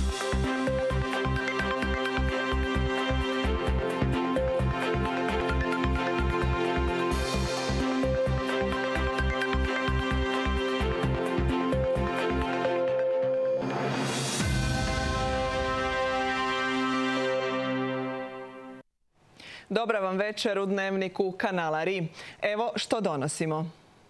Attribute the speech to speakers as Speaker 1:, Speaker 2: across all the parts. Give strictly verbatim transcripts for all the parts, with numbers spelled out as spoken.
Speaker 1: Dobra vam večer u Dnevniku kanala RI. Evo što donosimo.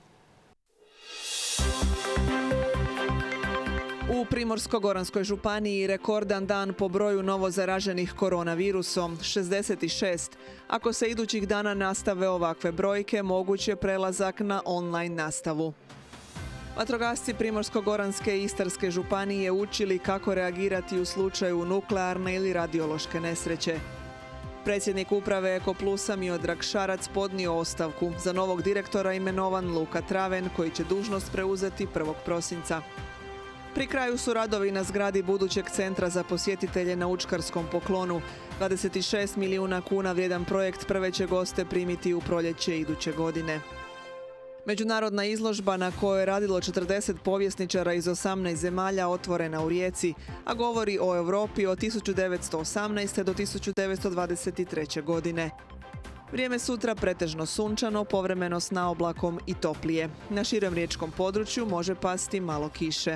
Speaker 1: U Primorsko-goranskoj županiji rekordan dan po broju novozaraženih koronavirusom, šezdeset šest. Ako se idućih dana nastave ovakve brojke, moguć je prelazak na online nastavu. Vatrogasci Primorsko-goranske i Istarske županije učili kako reagirati u slučaju nuklearne ili radiološke nesreće. Predsjednik uprave Ekoplusa Miodrag Šarac podnio ostavku. Za novog direktora imenovan Luka Traven, koji će dužnost preuzeti prvog prosinca. Pri kraju su radovi na zgradi budućeg centra za posjetitelje na Učkarskom poklonu. dvadeset šest milijuna kuna vrijedan projekt prve će goste primiti u proljeće iduće godine. Međunarodna izložba na kojoj je radilo četrdeset povjesničara iz osamnaest zemalja otvorena u Rijeci, a govori o Europi od tisuću devetsto osamnaeste. do tisuću devetsto dvadeset treće. godine. Vrijeme sutra pretežno sunčano, povremeno s naoblakom i toplije. Na širem riječkom području može pasti malo kiše.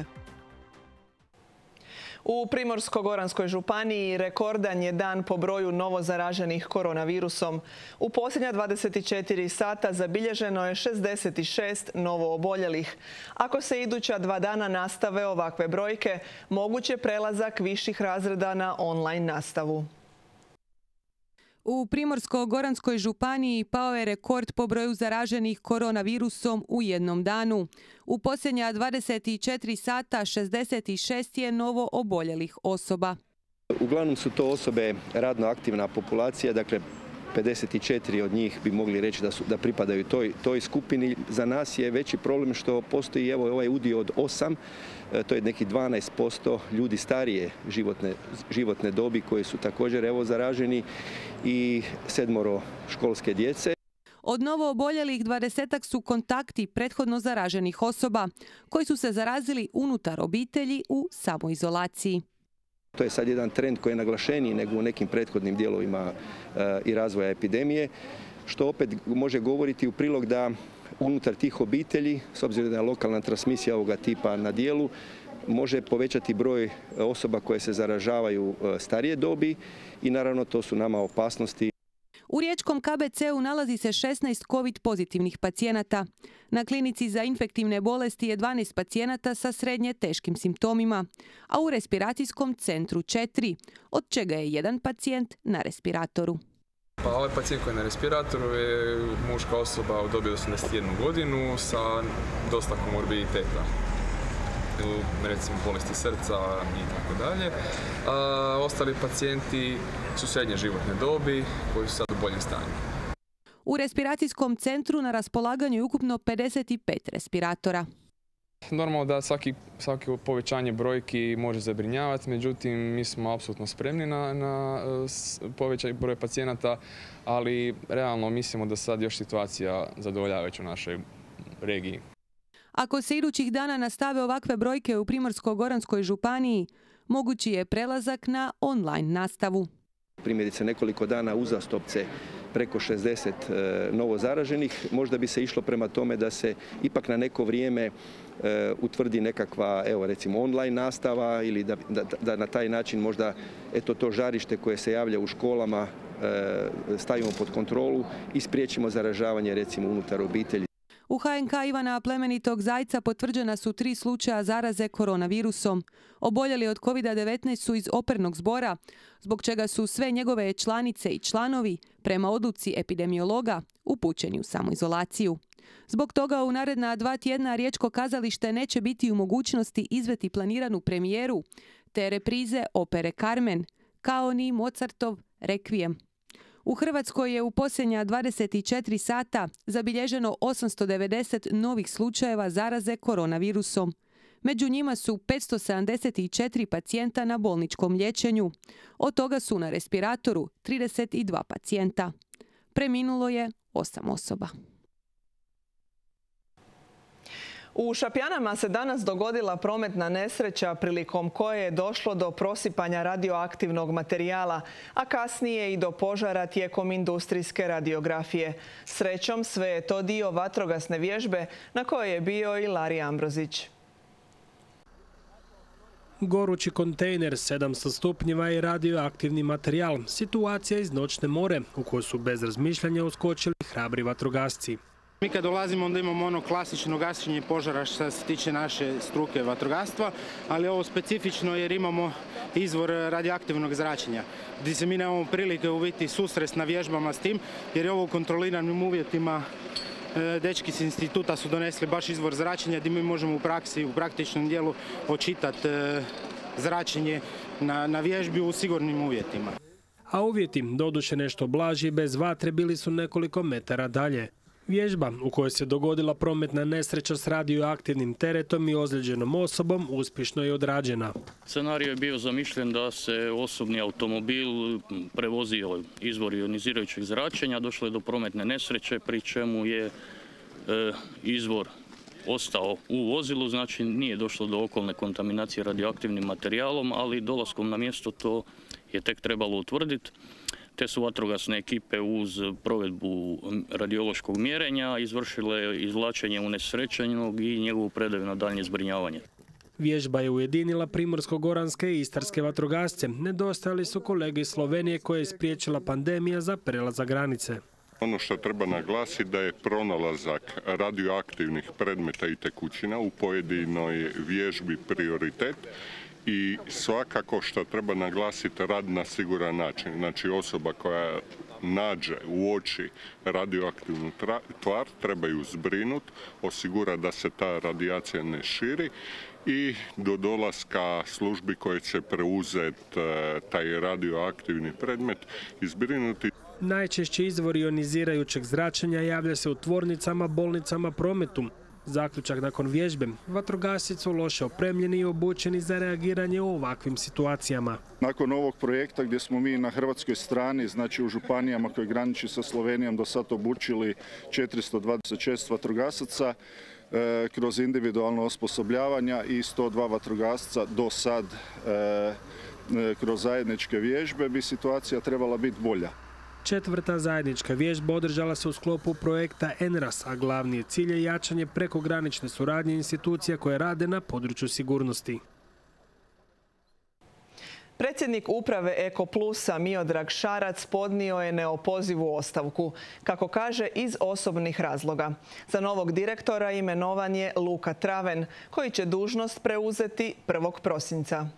Speaker 1: U Primorsko-goranskoj županiji rekordan je dan po broju novozaraženih koronavirusom. U posljednja dvadeset četiri sata zabilježeno je šezdeset šest novooboljelih. Ako se iduća dva dana nastave ovakve brojke, moguć je prelazak viših razreda na online nastavu.
Speaker 2: U Primorsko-goranskoj županiji pao je rekord po broju zaraženih koronavirusom u jednom danu. U posljednja dvadeset četiri sata šezdeset šest je novo oboljelih osoba.
Speaker 3: Uglavnom su to osobe radno aktivna populacija, dakle pedeset četiri od njih bi mogli reći da, su, da pripadaju toj, toj skupini. Za nas je veći problem što postoji evo ovaj udio od osam, to je neki dvanaest posto ljudi starije životne, životne dobi koji su također evo zaraženi i sedmoro školske djece.
Speaker 2: Od novooboljelih dvadesetak su kontakti prethodno zaraženih osoba koji su se zarazili unutar obitelji u samoizolaciji.
Speaker 3: To je sad jedan trend koji je naglašeniji nego u nekim prethodnim dijelovima e, i razvoja epidemije, što opet može govoriti u prilog da unutar tih obitelji, s obzirom da je lokalna transmisija ovoga tipa na dijelu, može povećati broj osoba koje se zaražavaju starije dobi i naravno to su nama opasnosti.
Speaker 2: U riječkom K B C-u nalazi se šesnaest covid pozitivnih pacijenata. Na klinici za infektivne bolesti je dvanaest pacijenata sa srednje teškim simptomima, a u respiracijskom centru četiri, od čega je jedan pacijent na respiratoru.
Speaker 4: Pa ovaj pacijent koji je na respiratoru je muška osoba u dobi od osamdeset jednu godinu sa dosta komorbiditeta. Recimo bolesti srca i tako dalje. Ostali pacijenti su srednje životne dobi koji su sad u boljem stanju.
Speaker 2: U respiracijskom centru na raspolaganju je ukupno pedeset pet respiratora.
Speaker 4: Normalno da svaki, svaki povećanje brojki može zabrinjavati, međutim mi smo apsolutno spremni na, na povećaj broj pacijenata, ali realno mislimo da sad još situacija zadovoljavajuća u našoj regiji.
Speaker 2: Ako se idućih dana nastave ovakve brojke u Primorsko-goranskoj županiji, mogući je prelazak na online nastavu.
Speaker 3: Primjerice nekoliko dana uzastopce preko šezdeset e, novozaraženih, možda bi se išlo prema tome da se ipak na neko vrijeme e, utvrdi nekakva, evo recimo online nastava ili da, da, da na taj način možda eto to žarište koje se javlja u školama e, stavimo pod kontrolu i spriječimo zaražavanje recimo unutar obitelji.
Speaker 2: U H N K Ivana Plemenitog Zajca potvrđena su tri slučaja zaraze koronavirusom. Oboljeli od kovid devetnaest su iz opernog zbora, zbog čega su sve njegove članice i članovi, prema odluci epidemiologa, upućeni u samoizolaciju. Zbog toga u naredna dva tjedna Riječko kazalište neće biti u mogućnosti izvesti planiranu premijeru, te reprize opere Carmen, kao ni Mozartov Requiem. U Hrvatskoj je u posljednja dvadeset četiri sata zabilježeno osamsto devedeset novih slučajeva zaraze koronavirusom. Među njima su petsto sedamdeset četiri pacijenta na bolničkom liječenju. Od toga su na respiratoru trideset dva pacijenta. Preminulo je osam osoba.
Speaker 1: U Šapjanama se danas dogodila prometna nesreća prilikom koje je došlo do prosipanja radioaktivnog materijala, a kasnije i do požara tijekom industrijske radiografije. Srećom, sve je to dio vatrogasne vježbe na kojoj je bio i Lari Ambrozić.
Speaker 5: Gorući kontejner, sedamsto stupnjeva i radioaktivni materijal. Situacija iz noćne more u kojoj su bez razmišljanja uskočili hrabri vatrogasci.
Speaker 6: Mi kad dolazimo onda imamo ono klasično gašenje požara što se tiče naše struke vatrogastva, ali ovo specifično jer imamo izvor radioaktivnog zračenja, gdje se mi nemamo prilike uviti susret na vježbama s tim, jer je ovo u kontroliranim uvjetima. Dečki iz instituta su donesli baš izvor zračenja gdje mi možemo u praksi, u praktičnom dijelu očitati zračenje na, na vježbi u sigurnim uvjetima.
Speaker 5: A uvjeti, doduše nešto blaži, bez vatre, bili su nekoliko metara dalje. Vježba u kojoj se dogodila prometna nesreća s radioaktivnim teretom i ozlijeđenom osobom uspješno je odrađena.
Speaker 7: Scenarij je bio zamišljen da se osobni automobil prevozio izvor ionizirajućeg zračenja, došlo je do prometne nesreće, pri čemu je e, izvor ostao u vozilu, znači nije došlo do okolne kontaminacije radioaktivnim materijalom, ali dolaskom na mjesto to je tek trebalo utvrditi. Te su vatrogasne ekipe uz provedbu radiološkog mjerenja izvršile izvlačenje unesrećenog i njegovu predaju na daljnje zbrinjavanje.
Speaker 5: Vježba je ujedinila primorsko-goranske i istarske vatrogasce. Nedostajali su kolege iz Slovenije koje je spriječila pandemija za prelazak granice.
Speaker 8: Ono što treba naglasiti da je pronalazak radioaktivnih predmeta i tekućina u pojedinoj vježbi prioritet. I svakako što treba naglasiti rad na siguran način. Znači osoba koja nađe, uoči radioaktivnu tvar, treba ju zbrinuti, osigurati da se ta radijacija ne širi i do dolaska službi koje će preuzeti taj radioaktivni predmet i zbrinuti.
Speaker 5: Najčešći izvor ionizirajućeg zračenja javlja se u tvornicama, bolnicama, prometu. Zaključak nakon vježbe, vatrogasci su loše opremljeni i obučeni za reagiranje u ovakvim situacijama.
Speaker 9: Nakon ovog projekta gdje smo mi na hrvatskoj strani, znači u županijama koje graniči sa Slovenijom, do sad obučili četiristo dvadeset šest vatrogasaca e, kroz individualno osposobljavanja i sto dva vatrogasca do sad e, e, kroz zajedničke vježbe bi situacija trebala biti bolja.
Speaker 5: Četvrta zajednička vježba održala se u sklopu projekta en er a es, a glavni je cilj je jačanje prekogranične suradnje institucija koje rade na području sigurnosti.
Speaker 1: Predsjednik uprave Eko Plusa Miodrag Šarac podnio je neopozivu ostavku, kako kaže iz osobnih razloga. Za novog direktora imenovan je Luka Traven, koji će dužnost preuzeti prvog prosinca.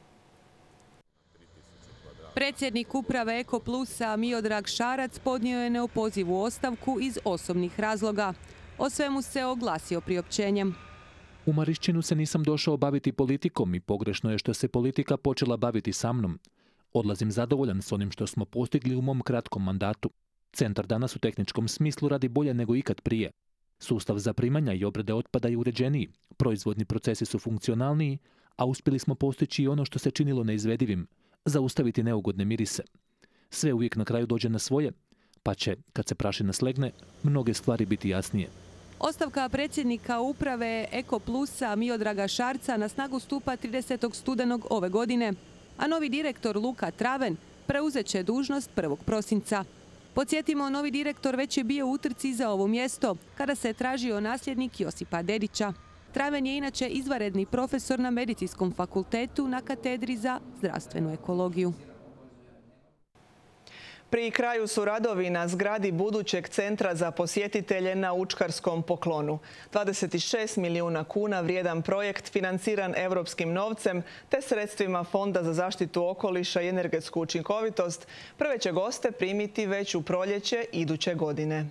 Speaker 2: Predsjednik uprave Eko Plusa Miodrag Šarac podnio je neopozivu ostavku iz osobnih razloga. O svemu se oglasio priopćenjem.
Speaker 10: U Marišćinu se nisam došao baviti politikom i pogrešno je što se politika počela baviti sa mnom. Odlazim zadovoljan s onim što smo postigli u mom kratkom mandatu. Centar danas u tehničkom smislu radi bolje nego ikad prije. Sustav zaprimanja i obrade otpada je uređeniji, proizvodni procesi su funkcionalniji, a uspjeli smo postići i ono što se činilo neizvedivim – zaustaviti neugodne mirise. Sve uvijek na kraju dođe na svoje, pa će, kad se prašina slegne, mnoge stvari biti jasnije.
Speaker 2: Ostavka predsjednika uprave Eko Plusa Miodraga Šarca na snagu stupa tridesetog studenog ove godine, a novi direktor Luka Traven preuzet će dužnost prvog prosinca. Podsjetimo, novi direktor već je bio u utrci za ovo mjesto, kada se tražio nasljednik Josipa Dedića. Traven je inače izvanredni profesor na Medicinskom fakultetu na katedri za zdravstvenu ekologiju.
Speaker 1: Pri kraju su radovi na zgradi budućeg centra za posjetitelje na Učkarskom poklonu. dvadeset šest milijuna kuna vrijedan projekt financiran europskim novcem te sredstvima Fonda za zaštitu okoliša i energetsku učinkovitost prve će goste primiti već u proljeće iduće godine.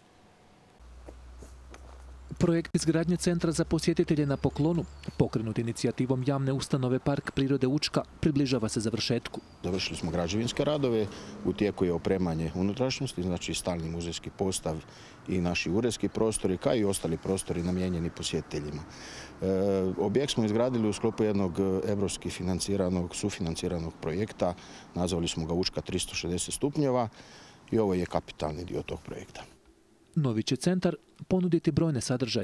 Speaker 10: Projekt izgradnje centra za posjetitelje na Poklonu, pokrenut inicijativom javne ustanove Park prirode Učka, približava se završetku.
Speaker 11: Završili smo građevinske radove, u tijeku je opremanje unutrašnjosti, znači stalni muzejski postav i naši uredski prostori, kao i ostali prostori namijenjeni posjetiteljima. E, objekt smo izgradili u sklopu jednog evropski financiranog, sufinanciranog projekta, nazvali smo ga Učka tristo šezdeset stupnjeva i ovo je kapitalni dio tog projekta.
Speaker 10: Novi će centar ponuditi brojne sadržaje.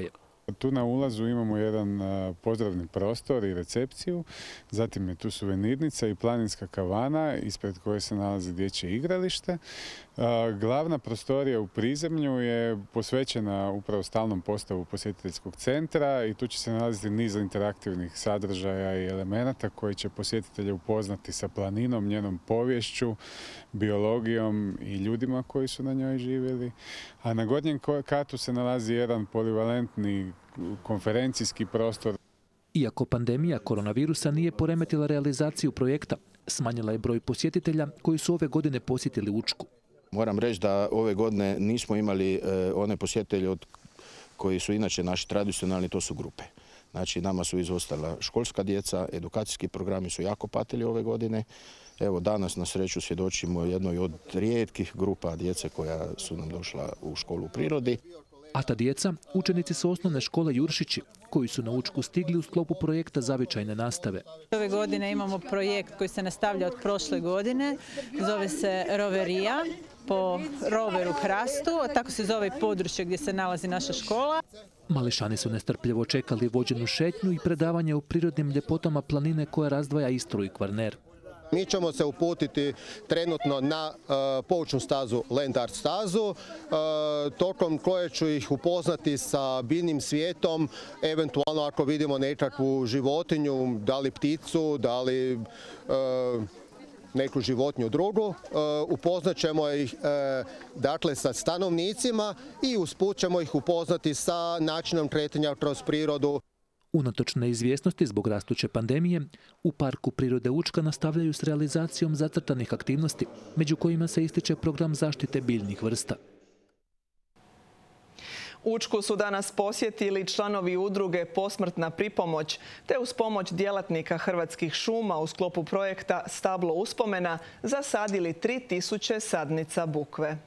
Speaker 12: Tu na ulazu imamo jedan pozdravni prostor i recepciju, zatim je tu suvenirnica i planinska kavana ispred koje se nalazi dječje igralište. Glavna prostorija u prizemlju je posvećena upravo stalnom postavu posjetiteljskog centra i tu će se nalaziti niz interaktivnih sadržaja i elemenata koji će posjetitelje upoznati sa planinom, njenom poviješću, biologijom i ljudima koji su na njoj živjeli. A na gornjem katu se nalazi jedan polivalentni konferencijski prostor.
Speaker 10: Iako pandemija koronavirusa nije poremetila realizaciju projekta, smanjila je broj posjetitelja koji su ove godine posjetili Učku.
Speaker 11: Moram reći da ove godine nismo imali e, one posjetitelje od koji su inače naši tradicionalni, to su grupe. Znači, nama su izostala školska djeca, edukacijski programi su jako patili ove godine. Evo, danas na sreću svjedočimo jednoj od rijetkih grupa djece koja su nam došla u školu u prirodi.
Speaker 10: A ta djeca, učenici su osnovne škole Juršići, koji su na Učku stigli u sklopu projekta zavičajne nastave.
Speaker 13: Ove godine imamo projekt koji se nastavlja od prošle godine, zove se Roverija, po roveru Hrastu, a tako se zove područje gdje se nalazi naša škola.
Speaker 10: Mališani su nestrpljivo čekali vođenu šetnju i predavanje o prirodnim ljepotama planine koja razdvaja Istru i Kvarner.
Speaker 14: Mi ćemo se uputiti trenutno na uh, poučnu stazu, Land Art stazu, uh, tokom koje ću ih upoznati sa biljnim svijetom, eventualno ako vidimo nekakvu životinju, da li pticu, da li uh, neku životinju drugu, uh, upoznat ćemo ih uh, dakle sa stanovnicima i usput ćemo ih upoznati sa načinom kretanja kroz prirodu.
Speaker 10: Unatoč neizvjesnosti zbog rastuće pandemije, u Parku prirode Učka nastavljaju s realizacijom zacrtanih aktivnosti, među kojima se ističe program zaštite biljnih vrsta.
Speaker 1: Učku su danas posjetili članovi udruge Posmrtna pripomoć, te uz pomoć djelatnika Hrvatskih šuma u sklopu projekta Stablo uspomena zasadili tri tisuće sadnica bukve.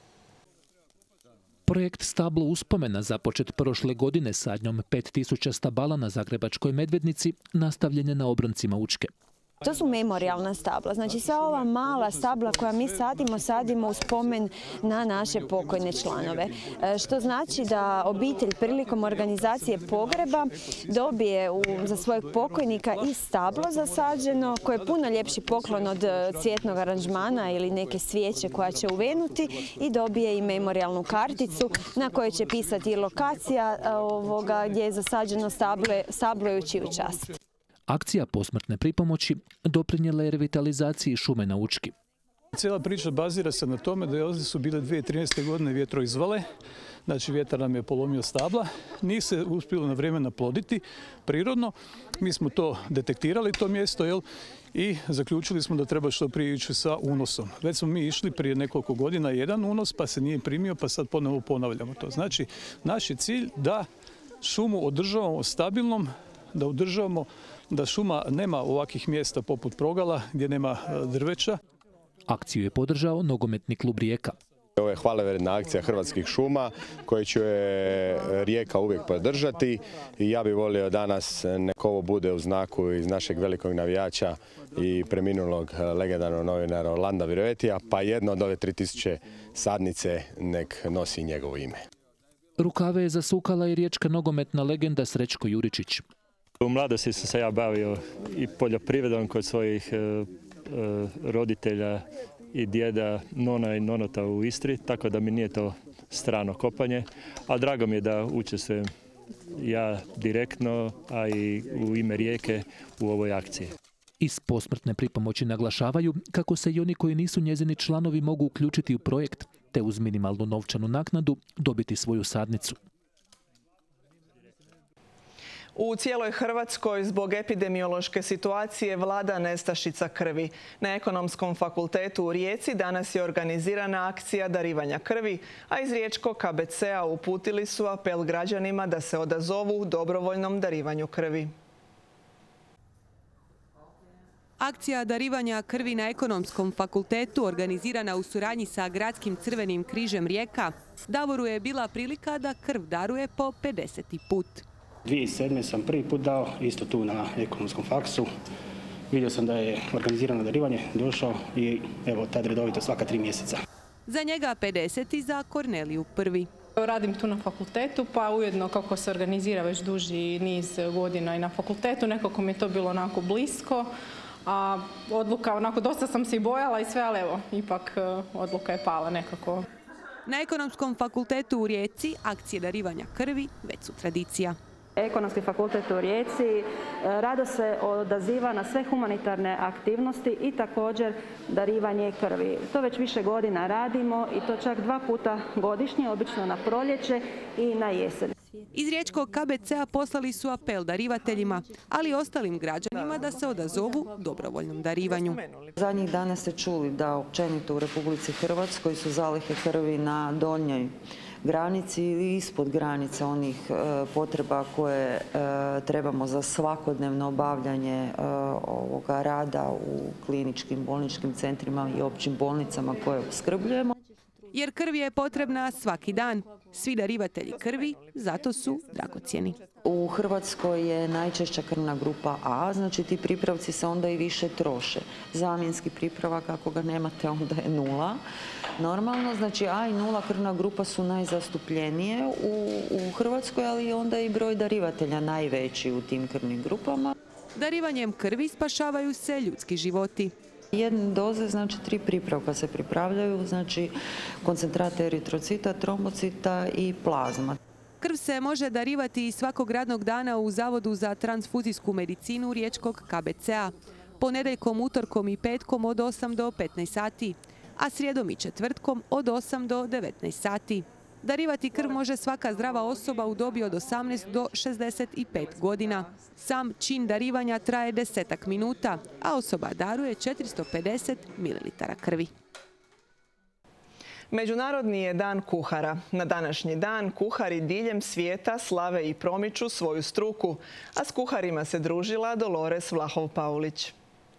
Speaker 10: Projekt Stablo uspomena, započet prošle godine sadnjom pet tisuća stabala na Zagrebačkoj Medvednici, nastavljen je na obroncima Učke.
Speaker 15: To su memorijalna stabla. Znači, sva ova mala stabla koja mi sadimo, sadimo u spomen na naše pokojne članove. Što znači da obitelj prilikom organizacije pogreba dobije u, za svojeg pokojnika i stablo zasađeno, koje je puno ljepši poklon od cvjetnog aranžmana ili neke svijeće koja će uvenuti, i dobije i memorijalnu karticu na kojoj će pisati i lokacija ovoga gdje je zasađeno stablo, stablo je u čiju čast.
Speaker 10: Akcija Posmrtne pripomoći doprinijela je revitalizaciji šume na Učki.
Speaker 16: Cijela priča bazira se na tome da ovdje su bile dvije tisuće trinaeste. godine vjetroizvale, znači vjetar nam je polomio stabla, nije se uspjelo na vrijeme naploditi prirodno. Mi smo to detektirali, to mjesto, jel, i zaključili smo da treba što prije ići sa unosom. Već smo mi išli prije nekoliko godina jedan unos, pa se nije primio, pa sad ponovo ponavljamo to. Znači, naš je cilj da šumu održavamo stabilnom, da održavamo da šuma nema ovakvih mjesta poput Progala gdje nema drveća.
Speaker 10: Akciju je podržao nogometni klub Rijeka.
Speaker 17: Ovo je hvalevrijedna akcija Hrvatskih šuma koju će Rijeka uvijek podržati i ja bih volio danas nek ovo bude u znaku iz našeg velikog navijača i preminulog legendarnog novinara Orlanda Virovetija, pa jedno od ove tri tisuće sadnice nek nosi njegovo ime.
Speaker 10: Rukave je zasukala i riječka nogometna legenda Srećko Juričić.
Speaker 18: U mladosti sam se ja bavio i poljoprivredom kod svojih e, e, roditelja i djeda, nona i nonota u Istri, tako da mi nije to strano kopanje, a drago mi je da učestvujem ja direktno, a i u ime Rijeke u ovoj akciji.
Speaker 10: Iz Posmrtne pripomoći naglašavaju kako se i oni koji nisu njezini članovi mogu uključiti u projekt, te uz minimalnu novčanu naknadu dobiti svoju sadnicu.
Speaker 1: U cijeloj Hrvatskoj zbog epidemiološke situacije vlada nestašica krvi. Na Ekonomskom fakultetu u Rijeci danas je organizirana akcija darivanja krvi, a iz riječkog K B C-a uputili su apel građanima da se odazovu dobrovoljnom darivanju krvi.
Speaker 2: Akcija darivanja krvi na Ekonomskom fakultetu, organizirana u suradnji sa Gradskim crvenim križem Rijeka, Davoru je bila prilika da krv daruje po pedeseti put.
Speaker 19: dvije tisuće sedme. sam prvi put dao, isto tu na Ekonomskom faksu. Vidio sam da je organizirano darivanje, došao i evo tad redovito svaka tri mjeseca.
Speaker 2: Za njega pedeseti, za Korneliju prvi.
Speaker 20: Radim tu na fakultetu, pa ujedno kako se organizira već duži niz godina i na fakultetu, nekako mi je to bilo onako blisko. A odluka, onako dosta sam se i bojala i sve, ali evo, ipak odluka je pala nekako.
Speaker 2: Na Ekonomskom fakultetu u Rijeci akcije darivanja krvi već su tradicija.
Speaker 21: Ekonomski fakultet u Rijeci rado se odaziva na sve humanitarne aktivnosti i također darivanje krvi. To već više godina radimo i to čak dva puta godišnje, obično na proljeće i na jesen.
Speaker 2: Iz riječkog K B C-a poslali su apel darivateljima, ali i ostalim građanima da se odazovu dobrovoljnom darivanju.
Speaker 22: Zadnjih dana ste čuli da općenito u Republici Hrvatskoj su zalihe krvi na donjoj granici ili ispod granice onih e, potreba koje e, trebamo za svakodnevno obavljanje e, ovoga rada u kliničkim bolničkim centrima i općim bolnicama koje opskrbljujemo.
Speaker 2: Jer krv je potrebna svaki dan. Svi darivatelji krvi zato su dragocjeni.
Speaker 22: U Hrvatskoj je najčešća krvna grupa A, znači ti pripravci se onda i više troše. Zamjenski pripravak, ako ga nemate, onda je nula. Normalno, znači A i nula krvna grupa su najzastupljenije u, u Hrvatskoj, ali onda i broj darivatelja najveći u tim krvnim grupama.
Speaker 2: Darivanjem krvi spašavaju se ljudski životi.
Speaker 22: Jedne doze, znači tri pripravka se pripravljaju, znači koncentrate eritrocita, trombocita i plazma.
Speaker 2: Krv se može darivati i svakog radnog dana u Zavodu za transfuzijsku medicinu riječkog K B C-a. Ponedjeljkom, utorkom i petkom od osam do petnaest sati, a srijedom i četvrtkom od osam do devetnaest sati. Darivati krv može svaka zdrava osoba u dobi od osamnaest do šezdeset pet godina. Sam čin darivanja traje desetak minuta, a osoba daruje četiristo pedeset mililitara krvi.
Speaker 1: Međunarodni je dan kuhara. Na današnji dan kuhari diljem svijeta slave i promiču svoju struku, a s kuharima se družila Dolores Vlahov-Paulić.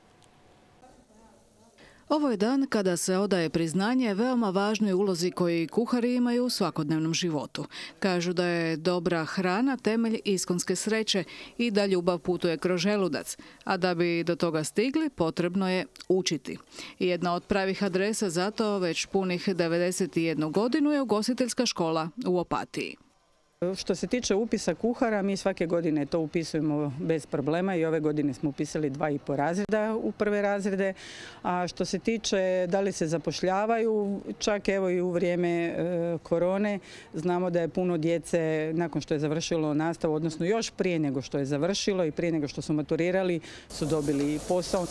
Speaker 23: Ovo je dan kada se odaje priznanje veoma važnoj ulozi koju kuhari imaju u svakodnevnom životu. Kažu da je dobra hrana temelj iskonske sreće i da ljubav putuje kroz želudac, a da bi do toga stigli potrebno je učiti. Jedna od pravih adresa za to već punih devedeset jednu godinu je ugostiteljska škola u Opatiji.
Speaker 24: Što se tiče upisa kuhara, mi svake godine to upisujemo bez problema i ove godine smo upisali dva i po razreda u prve razrede. A što se tiče da li se zapošljavaju, čak evo i u vrijeme e, korone, znamo da je puno djece nakon što je završilo nastavu, odnosno još prije nego što je završilo i prije nego što su maturirali, su dobili posao.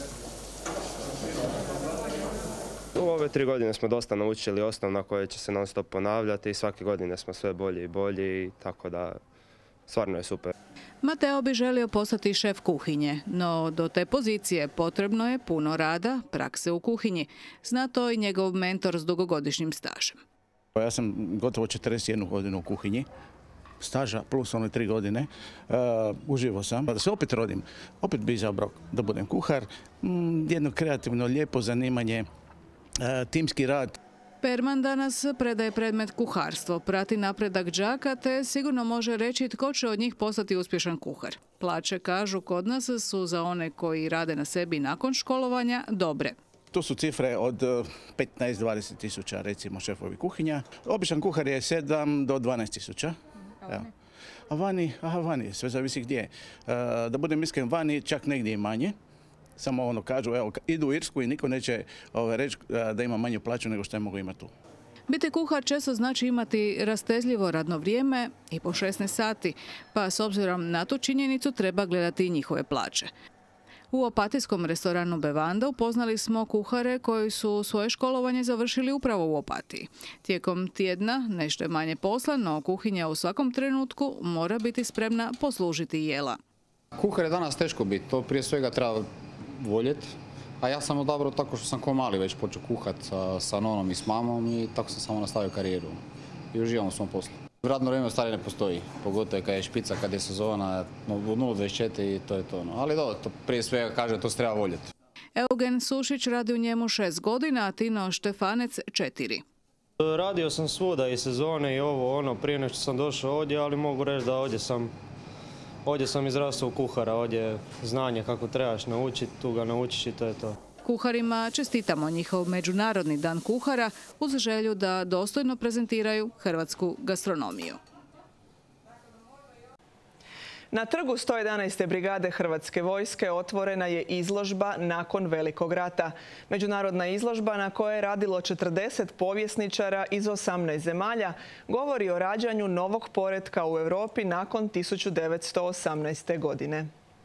Speaker 25: U ove tri godine smo dosta naučili osnovna koje će se non stop ponavljati i svake godine smo sve bolji i bolji, tako da stvarno je super.
Speaker 23: Mateo bi želio postati šef kuhinje, no do te pozicije potrebno je puno rada, prakse u kuhinji. Zna to i njegov mentor s dugogodišnjim stažem.
Speaker 11: Ja sam gotovo četrdeset jednu godinu u kuhinji, staža plus one tri godine. Uh, uživo sam. Da se opet rodim, opet bi izabrao da budem kuhar. Mm, jedno kreativno, lijepo zanimanje, timski rad.
Speaker 23: Perman danas predaje predmet kuharstvo, prati napredak đaka te sigurno može reći tko će od njih postati uspješan kuhar. Plaće, kažu, kod nas su za one koji rade na sebi nakon školovanja dobre.
Speaker 11: To su cifre od petnaest do dvadeset tisuća, recimo, šefovi kuhinja. Običan kuhar je sedam do dvanaest tisuća. A vani, aha, vani, sve zavisi gdje. Da budem iskren, vani čak negdje i manje. Samo ono kažu, evo, idu u Irsku i niko neće ove, reći da ima manju plaću nego što je mogu imati tu.
Speaker 23: Biti kuhar često znači imati rastezljivo radno vrijeme i po šesnaest sati, pa s obzirom na tu činjenicu treba gledati i njihove plaće. U opatijskom restoranu Bevanda upoznali smo kuhare koji su svoje školovanje završili upravo u Opatiji. Tijekom tjedna nešto je manje posla, no kuhinja u svakom trenutku mora biti spremna poslužiti jela.
Speaker 26: Kuhar je danas teško biti, to prije svega treba voljeti, a ja sam odabrao tako što sam ko mali već počeo kuhati sa, sa nonom i s mamom i tako sam samo nastavio karijeru i uživam u svom poslu. Radno vrijeme u stvari ne postoji, pogotovo kad je špica, kad je sezona u nula dvadeset četiri i to je to. Ali dobro, to prije svega kaže, to se treba voljeti.
Speaker 23: Eugen Sušić radi u njemu šest godina, a Tino Štefanec četiri.
Speaker 27: Radio sam svuda i sezone i ovo ono prije nego što sam došao ovdje, ali mogu reći da ovdje sam Ovdje sam izrastao u kuhara, ovdje znanje kako trebaš naučiti, tu ga naučiš i to je to.
Speaker 23: Kuharima čestitamo njihov Međunarodni dan kuhara uz želju da dostojno prezentiraju hrvatsku gastronomiju.
Speaker 1: Na trgu sto jedanaeste brigade Hrvatske vojske otvorena je izložba nakon Velikog rata. Međunarodna izložba na kojoj je radilo četrdeset povjesničara iz osamnaest zemalja govori o rađanju novog poretka u Europi nakon tisuću devetsto osamnaeste. godine.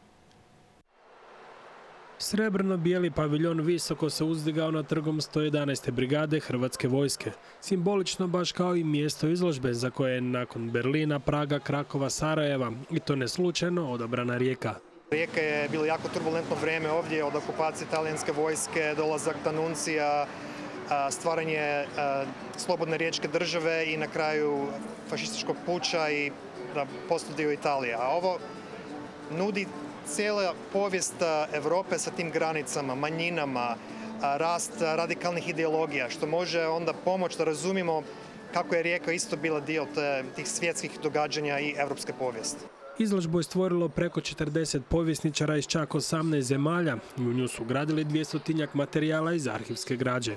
Speaker 3: Srebrno-bijeli paviljon visoko se uzdigao na trgom sto jedanaeste brigade Hrvatske vojske. Simbolično baš kao i mjesto izložbe za koje je nakon Berlina, Praga, Krakova, Sarajeva i to ne slučajno odabrana Rijeka.
Speaker 4: Rijeka je bilo jako turbulentno vrijeme ovdje od okupacije talijanske vojske, dolazak D'Annunzija, stvaranje slobodne riječke države i na kraju fašističkog puča i postao dio Italije. A ovo nudi cijela povijest Europe sa tim granicama, manjinama, rast radikalnih ideologija, što može onda pomoći da razumijemo kako je Rijeka isto bila dio tih svjetskih događanja i europske povijesti.
Speaker 3: Izložbu je stvorilo preko četrdeset povjesničara iz čak osamnaest zemalja i u nju su gradili dvjestotinjak materijala iz arhivske građe.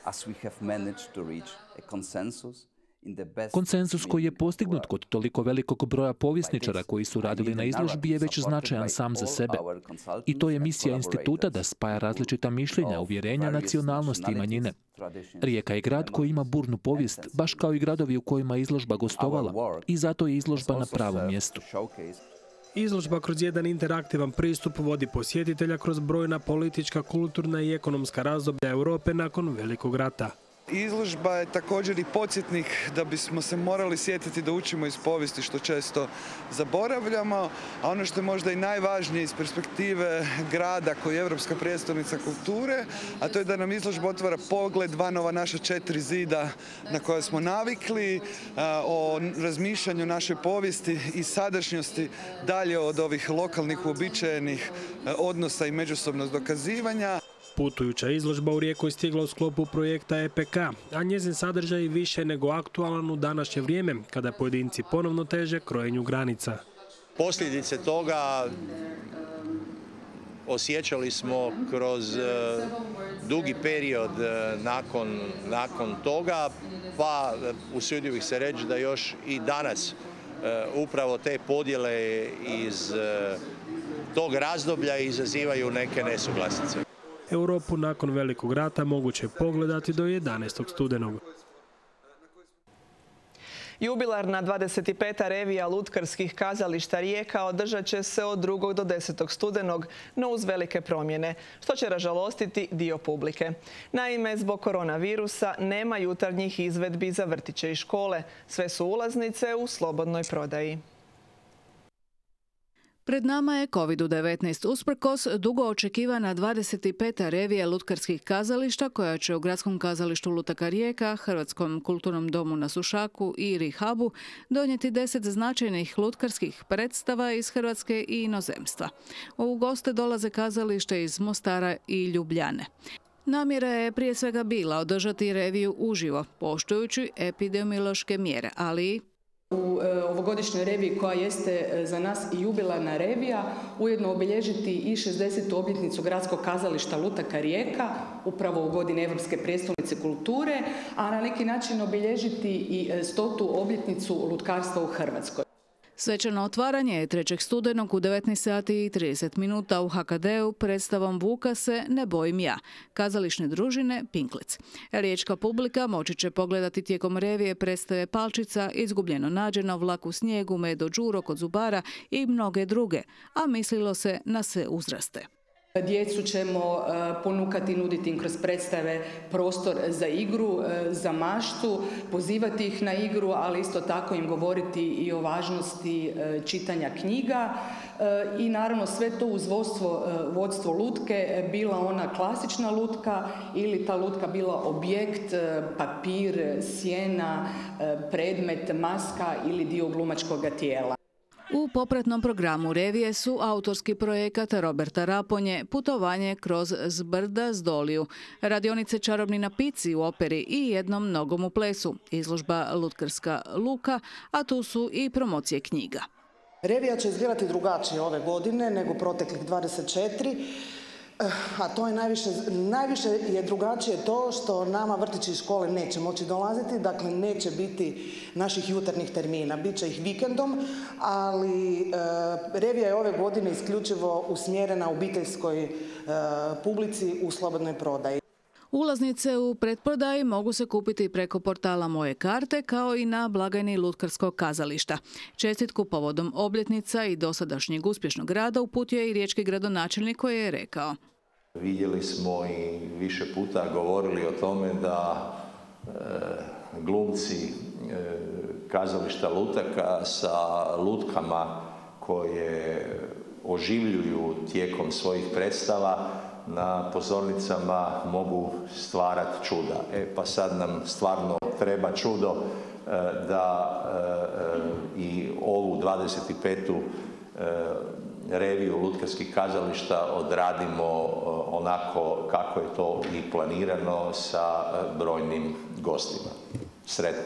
Speaker 10: Konsenzus koji je postignut kod toliko velikog broja povjesničara koji su radili na izložbi je već značajan sam za sebe. I to je misija instituta da spaja različita mišljenja, uvjerenja, nacionalnosti i manjine. Rijeka je grad koji ima burnu povijest, baš kao i gradovi u kojima je izložba gostovala. I zato je izložba na pravom mjestu.
Speaker 3: Izložba kroz jedan interaktivan pristup vodi posjetitelja kroz brojna politička, kulturna i ekonomska razdoblja Europe nakon Velikog rata.
Speaker 5: Izložba je također i podsjetnik da bismo se morali sjetiti da učimo iz povijesti, što često zaboravljamo, a ono što je možda i najvažnije iz perspektive grada koji je europska prijestolnica kulture, a to je da nam izložba otvara pogled van ova naša četiri zida na koje smo navikli, o razmišljanju naše povijesti i sadašnjosti dalje od ovih lokalnih uobičajenih odnosa i međusobnog dokazivanja.
Speaker 3: Putujuća izložba u Rijeku je stigla u sklopu projekta E P K, a njezin sadržaj je više nego aktualan u današnje vrijeme, kada pojedinci ponovno teže krojenju granica.
Speaker 6: Posljedice toga osjećali smo kroz dugi period nakon, nakon toga, pa usudio bih se reći da još i danas upravo te podjele iz tog razdoblja izazivaju neke nesuglasice.
Speaker 3: Europu nakon Velikog rata moguće pogledati do jedanaestog studenog.
Speaker 1: Jubilarna dvadeset peta revija lutkarskih kazališta Rijeka održat će se od drugog do desetog studenog, no uz velike promjene, što će ražalostiti dio publike. Naime, zbog koronavirusa nema jutarnjih izvedbi za vrtiće i škole. Sve su ulaznice u slobodnoj prodaji.
Speaker 23: Pred nama je kovid devetnaest usprkos dugo očekivana dvadeset peta revija lutkarskih kazališta koja će u Gradskom kazalištu Lutaka Rijeka, Hrvatskom kulturnom domu na Sušaku i Rihabu donijeti deset značajnih lutkarskih predstava iz Hrvatske i inozemstva. U goste dolaze kazalište iz Mostara i Ljubljane. Namjera je prije svega bila održati reviju uživo, poštujući epidemiološke mjere, ali i
Speaker 7: u ovogodišnjoj reviji koja jeste za nas i jubilarna revija, ujedno obilježiti i šezdesetu obljetnicu Gradskog kazališta Lutaka Rijeka, upravo u godini Europske prijestolnice kulture, a na neki način obilježiti i stotu obljetnicu lutkarstva u Hrvatskoj.
Speaker 23: Svečano otvaranje je trećeg studenog u devetnaest sati i trideset minuta u H K D-u predstavom Vuka se ne bojim ja, kazališne družine Pinklec. Riječka publika moći će pogledati tijekom revije predstave Palčica, Izgubljeno nađeno, Vlak u snijegu, Medo Đuro kod zubara i mnoge druge, a mislilo se na sve uzraste.
Speaker 7: Djecu ćemo ponukati, nuditi im kroz predstave prostor za igru, za maštu, pozivati ih na igru, ali isto tako im govoriti i o važnosti čitanja knjiga i naravno sve to uz vodstvo, vodstvo lutke, bila ona klasična lutka ili ta lutka bila objekt, papir, sjena, predmet, maska ili dio glumačkog tijela.
Speaker 23: U popratnom programu revije su autorski projekat Roberta Raponje, putovanje kroz Zbrda Zdoliju, radionice Čarobni napici u operi i jednom nogom u plesu, izložba Lutkarska luka, a tu su i promocije knjiga.
Speaker 8: Revija će izgledati drugačije ove godine nego proteklih dvadeset četiri. A to je najviše, najviše je drugačije to što nama vrtići i škole neće moći dolaziti, dakle neće biti naših jutarnjih termina, bit će ih vikendom, ali e, revija je ove godine isključivo usmjerena obiteljskoj e, publici u slobodnoj prodaji.
Speaker 23: Ulaznice u pretprodaji mogu se kupiti preko portala Moje karte kao i na blagajni Lutkarskog kazališta. Čestitku povodom obljetnica i dosadašnjeg uspješnog rada uputio je i riječki gradonačelnik koji je rekao:
Speaker 6: Vidjeli smo i više puta govorili o tome da e, glumci e, kazališta Lutaka sa lutkama koje oživljuju tijekom svojih predstava na pozornicama mogu stvarati čuda. E pa sad nam stvarno treba čudo e, da e, i ovu dvadeset petu E, reviju lutkarskih kazališta odradimo onako kako je to i planirano sa brojnim gostima. Sretno!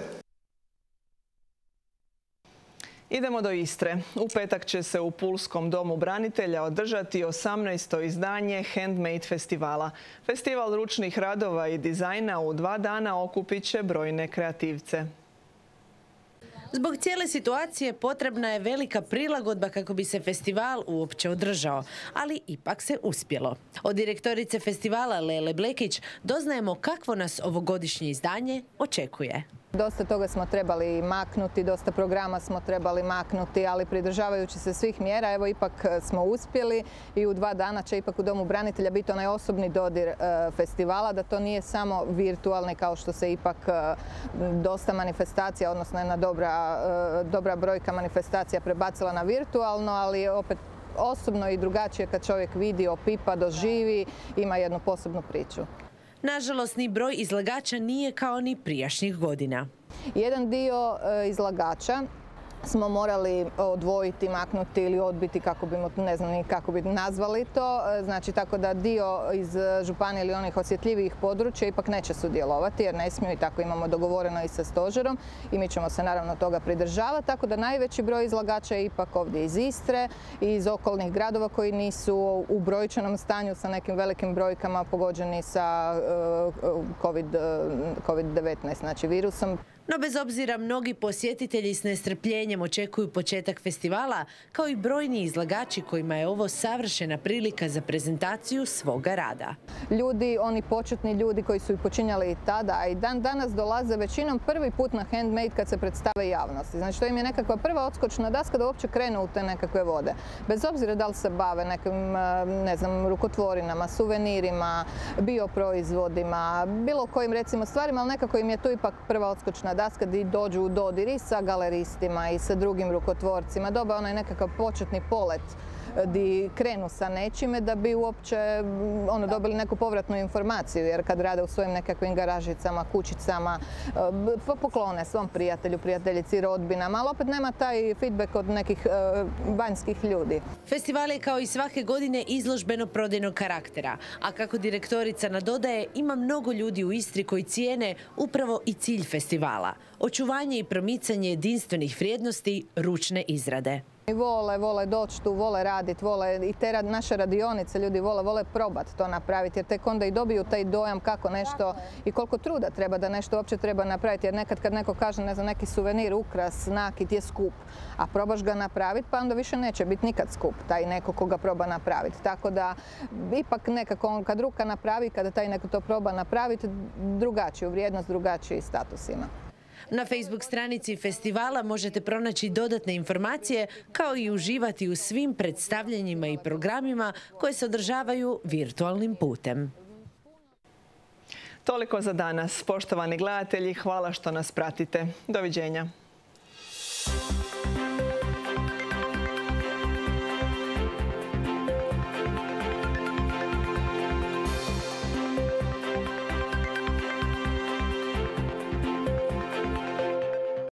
Speaker 1: Idemo do Istre. U petak će se u Pulskom domu branitelja održati osamnaesto izdanje Handmade festivala. Festival ručnih radova i dizajna u dva dana okupit će brojne kreativce.
Speaker 9: Zbog cijele situacije potrebna je velika prilagodba kako bi se festival uopće održao, ali ipak se uspjelo. Od direktorice festivala Lele Blekić doznajemo kakvo nas ovogodišnje izdanje očekuje.
Speaker 12: Dosta toga smo trebali maknuti, dosta programa smo trebali maknuti, ali pridržavajući se svih mjera, evo ipak smo uspjeli i u dva dana će ipak u Domu branitelja biti onaj osobni dodir festivala, da to nije samo virtualni kao što se ipak dosta manifestacija, odnosno jedna dobra, dobra brojka manifestacija prebacila na virtualno, ali opet osobno i drugačije kad čovjek vidi, opipa, doživi, ima jednu posebnu priču.
Speaker 9: Nažalost, ni broj izlagača nije kao ni prijašnjih godina.
Speaker 12: Jedan dio izlagača smo morali odvojiti, maknuti ili odbiti, kako bi, ne znam ni kako bi nazvali to. Znači, tako da dio iz županije ili onih osjetljivijih područja ipak neće sudjelovati jer ne smiju i tako imamo dogovoreno i sa stožerom i mi ćemo se naravno toga pridržavati. Tako da najveći broj izlagača je ipak ovdje iz Istre i iz okolnih gradova koji nisu u brojčanom stanju sa nekim velikim brojkama pogođeni sa kovid devetnaest, znači virusom.
Speaker 9: No bez obzira mnogi posjetitelji s nestrpljenjem očekuju početak festivala, kao i brojni izlagači kojima je ovo savršena prilika za prezentaciju svoga rada.
Speaker 12: Ljudi, oni početni ljudi koji su i počinjali i tada, a i dan danas dolaze većinom prvi put na Handmade kad se predstave javnosti. Znači to im je nekakva prva odskočna daska da uopće krenu u te nekakve vode. Bez obzira da li se bave nekim, ne znam, rukotvorinama, suvenirima, bioproizvodima, bilo kojim recimo stvarima, ali nekako im je tu ipak prva odskočna daska gdje dođu u dodir i sa galeristima i sa drugim rukotvorcima, dobe onaj nekakav početni polet di krenu sa nečime da bi uopće ono, dobili neku povratnu informaciju, jer kad rade u svojim nekakvim garažicama, kućicama, poklone svom prijatelju, prijateljici, rodbinama, ali opet nema taj feedback od nekih uh, vanjskih ljudi.
Speaker 9: Festival je kao i svake godine izložbeno-prodajnog karaktera, a kako direktorica nadodaje, ima mnogo ljudi u Istri koji cijene upravo i cilj festivala – očuvanje i promicanje jedinstvenih vrijednosti ručne izrade.
Speaker 12: Vole, vole doći tu, vole raditi, vole i te naše radionice ljudi vole, vole probati to napraviti jer tek onda i dobiju taj dojam kako nešto i koliko truda treba da nešto uopće treba napraviti jer nekad kad neko kaže ne znam neki suvenir, ukras, nakit je skup, a probaš ga napraviti pa onda više neće biti nikad skup taj neko ko ga proba napraviti. Tako da ipak nekako kad ruka napravi, kada taj neko to proba napraviti, drugačiju vrijednost, drugačiji status ima.
Speaker 9: Na Facebook stranici festivala možete pronaći dodatne informacije kao i uživati u svim predstavljanjima i programima koje se održavaju virtualnim putem.
Speaker 1: Toliko za danas. Poštovani gledatelji, hvala što nas pratite. Doviđenja.